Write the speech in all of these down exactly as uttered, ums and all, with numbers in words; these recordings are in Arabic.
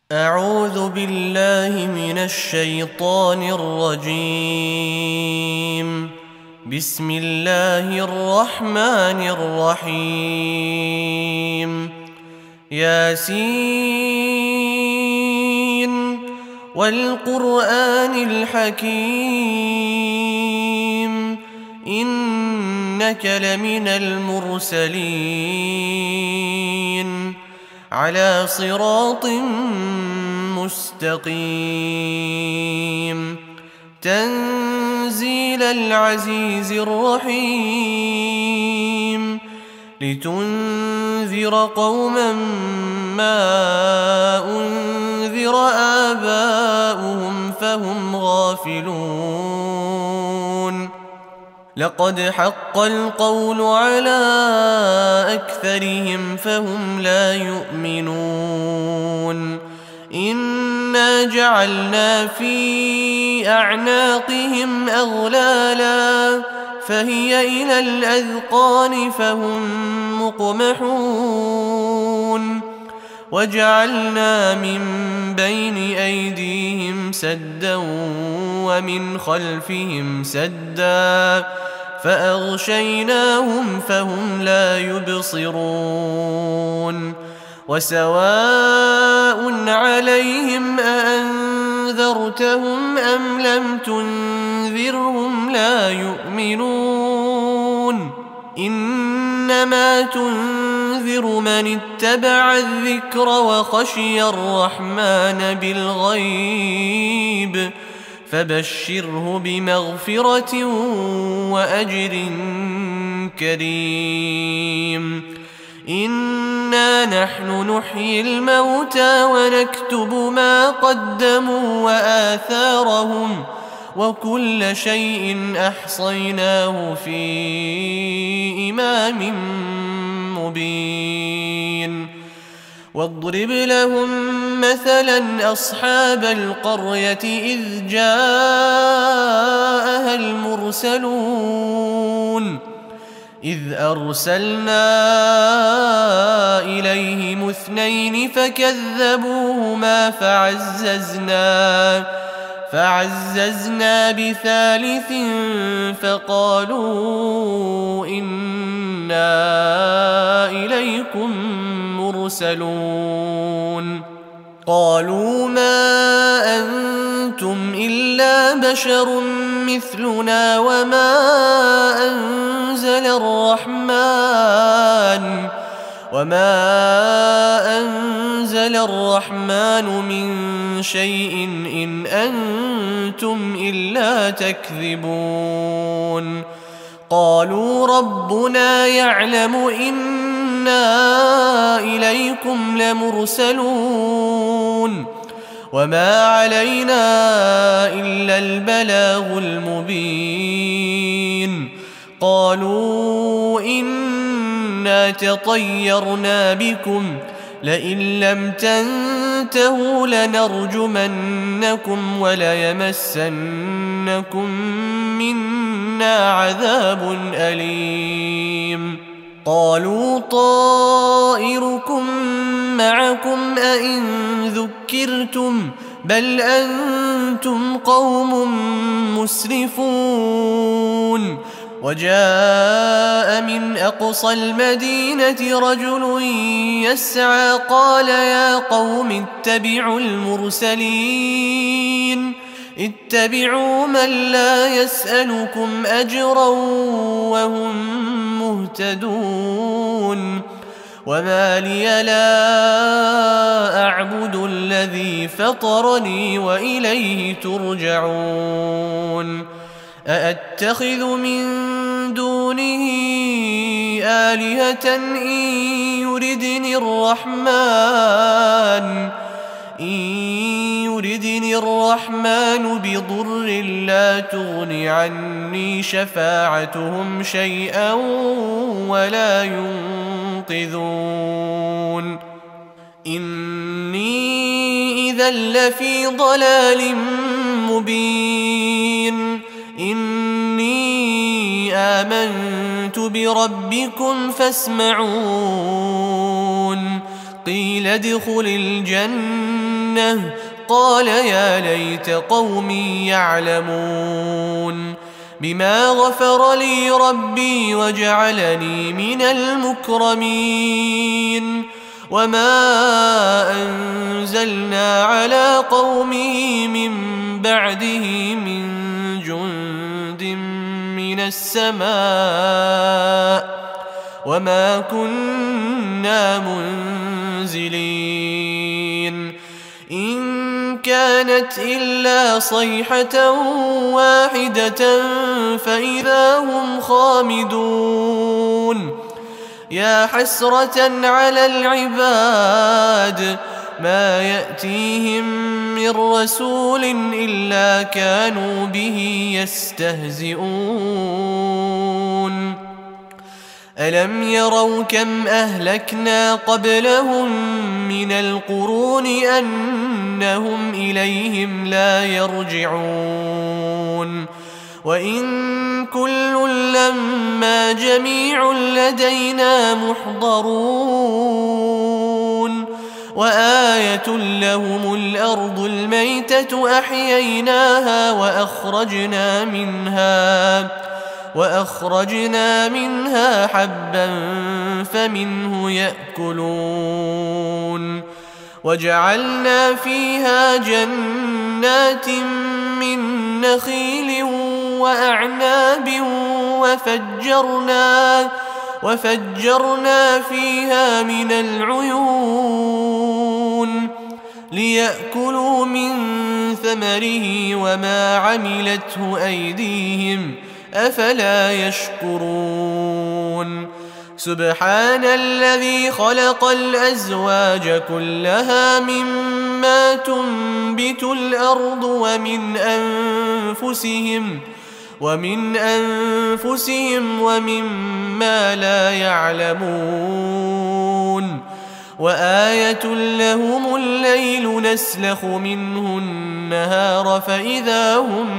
أعوذ بالله من الشيطان الرجيم. بسم الله الرحمن الرحيم. ياسين والقرآن الحكيم إنك لمن المرسلين على صراط مستقيم تنزيل العزيز الرحيم لتنذر قوما ما أنذر آباؤهم فهم غافلون لقد حق القول على أكثرهم فهم لا يؤمنون إنا جعلنا في أعناقهم أغلالا فهي إلى الأذقان فهم مقمحون وجعلنا من بين أيديهم سدا ومن خلفهم سدا فأغشيناهم فهم لا يبصرون وسواء عليهم أأنذرتهم أم لم تنذرهم لا يؤمنون إنما تنذر من اتبع الذكر وخشي الرحمن بالغيب فبشره بمغفرة وأجر كريم إنا نحن نحيي الموتى ونكتب ما قدموا وآثارهم وكل شيء أحصيناه في إمام مبين واضرب لهم مثلا أصحاب القرية إذ جاءها المرسلون إذ أرسلنا إليهم اثنين فكذبوهما فعززنا فعززنا بثالث فقالوا إنا إليكم مرسلون قالوا ما أنتم إلا بشر مثلنا وما أنزل الرحمن وما أنزل الرحمن من شيء إن أنتم إلا تكذبون قالوا ربنا يعلم إنا إليكم لمرسلون وما علينا إلا البلاغ المبين قالوا إنا تطيرنا بكم لئن لم تنتهوا لنرجمنكم وليمسنكم منا عذاب أليم قالوا طائركم معكم أئن ذكرتم بل أنتم قوم مسرفون وجاء من أقصى المدينة رجل يسعى قال يا قوم اتبعوا المرسلين اتبعوا من لا يسألكم أجرا وهم مهتدون وما لي لا أعبد الذي فطرني وإليه ترجعون أأتخذ من دونه آلهة إن يردني الرحمن إن يردني الرحمن بضر لا تغن عني شفاعتهم شيئا ولا ينقذون إني إذا لفي ضلال مبين إني آمنت بربكم فاسمعون قيل ادخل الجنة الجنة قال يا ليت قومي يعلمون بما غفر لي ربي وجعلني من المكرمين وما أنزلنا على قومه من بعده من جند من السماء وما كنا منزلين إن كانت إلا صيحة واحدة فإذا هم خامدون يا حسرة على العباد ما يأتيهم من رسول إلا كانوا به يستهزئون ألم يروا كم أهلكنا قبلهم من القرون أنهم إليهم لا يرجعون وإن كل لما جميع لدينا محضرون وآية لهم الأرض الميتة أحييناها وأخرجنا منها وأخرجنا منها حبا فمنه يأكلون وجعلنا فيها جنات من نخيل وأعناب وفجرنا وفجرنا فيها من العيون ليأكلوا من ثمره وما عملته أيديهم أفلا يشكرون سبحان الذي خلق الأزواج كلها مما تنبت الأرض ومن أنفسهم ومن أنفسهم ومما لا يعلمون وآية لهم الليل نسلخ منه النهار فإذا هم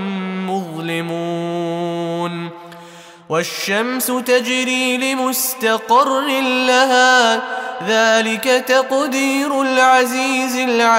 مظلمون والشمس تجري لمستقر لها ذلك تقدير العزيز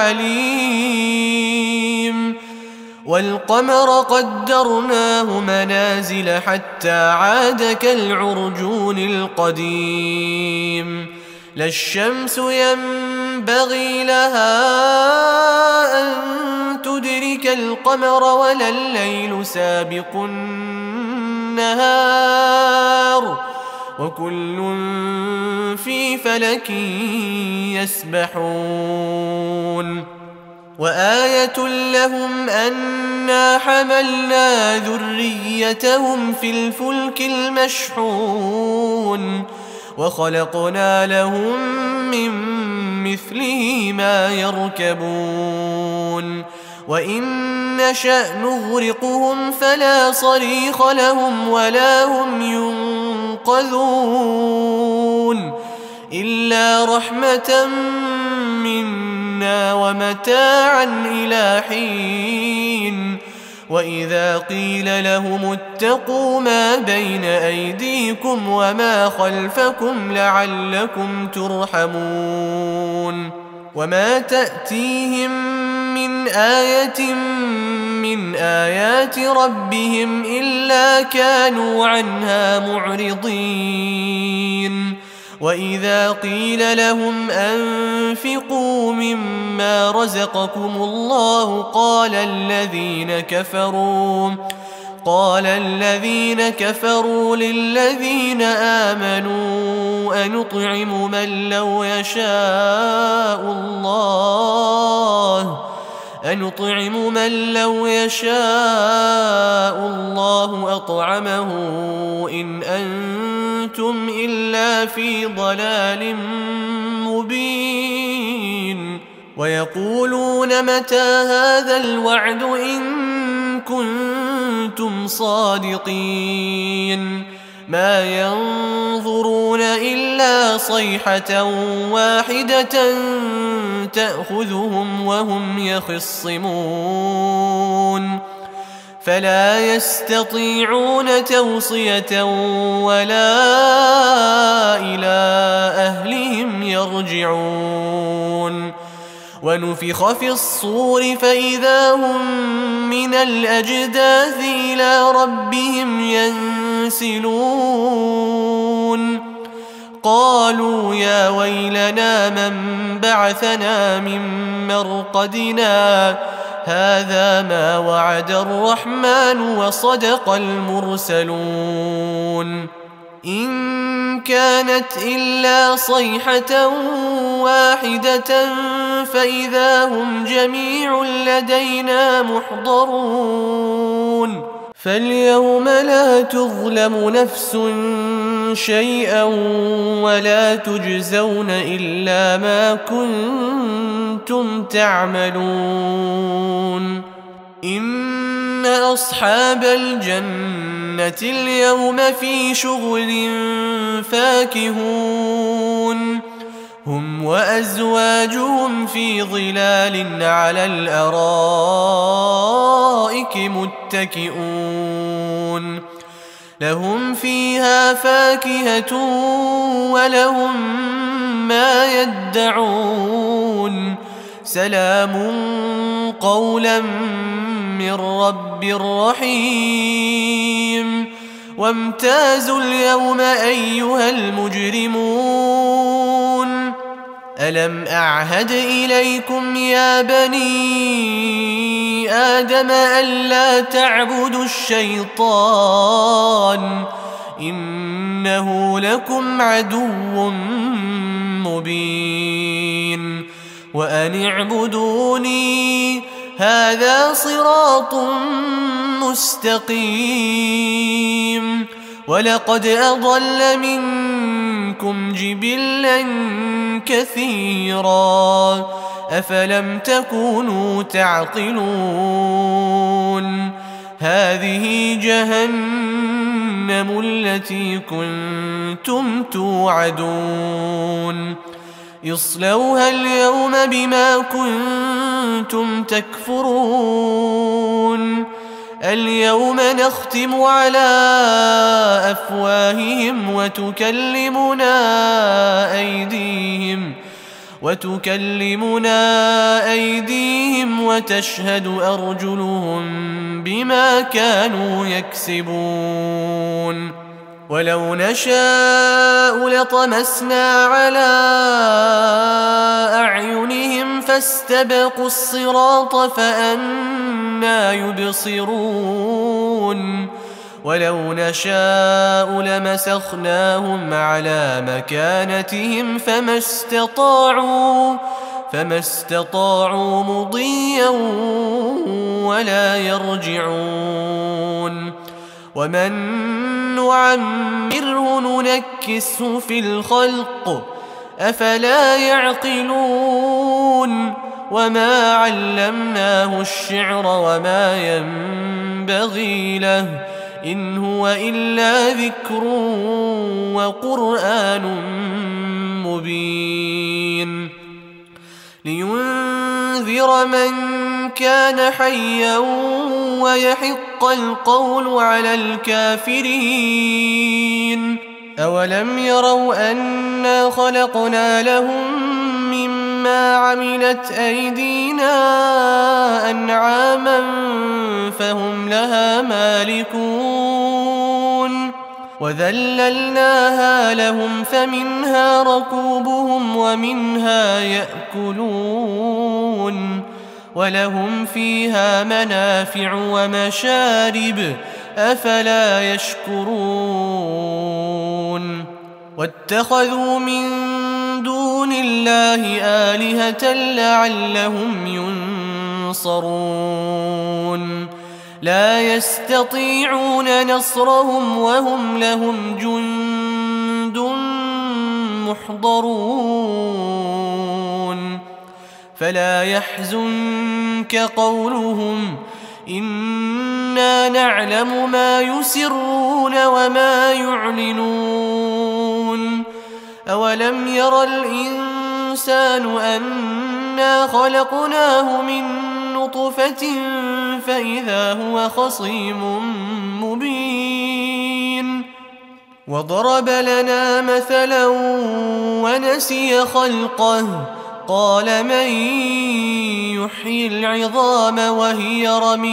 العليم والقمر قدرناه منازل حتى عاد كالعرجون القديم لا الشمس ينبغي لها أن تدرك القمر ولا الليل سابق النهار وكل في فلك يسبحون وآية لهم أنا حملنا ذريتهم في الفلك المشحون وخلقنا لهم من مثله ما يركبون وإن نشأ نغرقهم فلا صريخ لهم ولا هم ينقذون إلا رحمة منا ومتاعا إلى حين وإذا قيل لهم اتقوا ما بين أيديكم وما خلفكم لعلكم ترحمون وما تأتيهم من آية من آيات ربهم إلا كانوا عنها معرضين وإذا قيل لهم أنفقوا مما رزقكم الله قال الذين كفروا قال الذين كفروا للذين آمنوا أنطعم من لو يشاء الله أنطعم من لو يشاء الله أطعمه إن أنتم إلا في ضلال مبين ويقولون متى هذا الوعد إن كنتم صادقين ما ينظرون إلا صيحة واحدة تأخذهم وهم يخصمون فلا يستطيعون توصية ولا إلى أهلهم يرجعون ونفخ في الصور فإذا هم من الأجداث إلى ربهم ينسلون قالوا يا ويلنا من بعثنا من مرقدنا هذا ما وعد الرحمن وصدق المرسلون إن كانت إلا صيحة واحدة فإذا هم جميع لدينا محضرون فاليوم لا تظلم نفس شيئا ولا تجزون إلا ما كنتم تعملون إن أصحاب الجنة اليوم في شغل فاكهون هم وأزواجهم في ظلال على الأرائك متكئون لهم فيها فاكهة ولهم ما يدعون سلام قولا من رب رحيم وامتازوا اليوم أيها المجرمون ألم أعهد إليكم يا بني آدم ألا تعبدوا الشيطان إنه لكم عدو مبين وأن اعبدوني هذا صراط مستقيم ولقد أضل منكم جبلا كثيرا أفلم تكونوا تعقلون هذه جهنم التي كنتم توعدون اصلوها اليوم بما كنتم تكفرون اليوم نختم على أفواههم وتكلمنا أيديهم وتكلمنا أيديهم وتشهد أرجلهم بما كانوا يكسبون ولو نشاء لطمسنا على أعينهم فاستبقوا الصراط فأنى يبصرون ولو نشاء لمسخناهم على مكانتهم فما استطاعوا فما استطاعوا مضيا ولا يرجعون ومن نعمره ننكسه في الخلق أفلا يعقلون وما علمناه الشعر وما ينبغي له إن هو إلا ذكر وقرآن مبين لينذر من كان حيا ويحق القول على الكافرين أولم يروا أنا خلقنا لهم مما عملت أيدينا أنعاما فهم لها مالكون وذللناها لهم فمنها ركوبهم ومنها يأكلون ولهم فيها منافع ومشارب أفلا يشكرون واتخذوا من دون الله آلهة لعلهم ينصرون لا يستطيعون نصرهم وهم لهم جند محضرون فلا يحزنك قولهم إنا نعلم ما يسرون وما يعلنون أولم ير الإنسان أنا خلقناه من نطفة فإذا هو خصيم مبين وضرب لنا مثلا ونسي خلقه قال من يحيي العظام وهي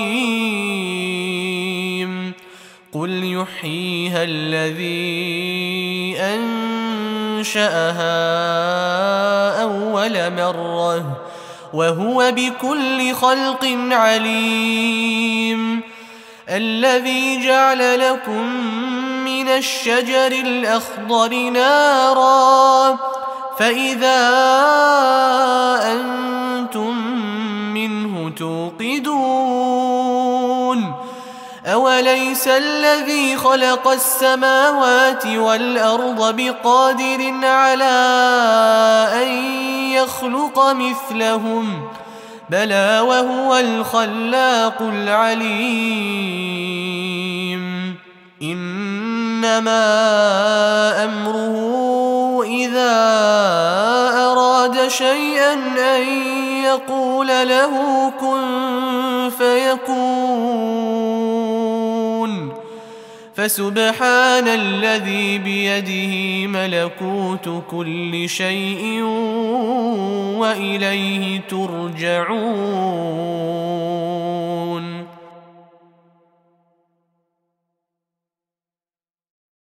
رميم قل يحييها الذي أنشأها أول مرة وهو بكل خلق عليم الذي جعل لكم من الشجر الأخضر نارا فإذا أنتم منه توقدون أوليس الذي خلق السماوات والأرض بقادر على أن يخلق مثلهم بلى وهو الخلاق العليم إنما أمره إذا أراد شيئا أن يقول له كن فيكون فسبحان الذي بيده ملكوت كل شيء وإليه ترجعون.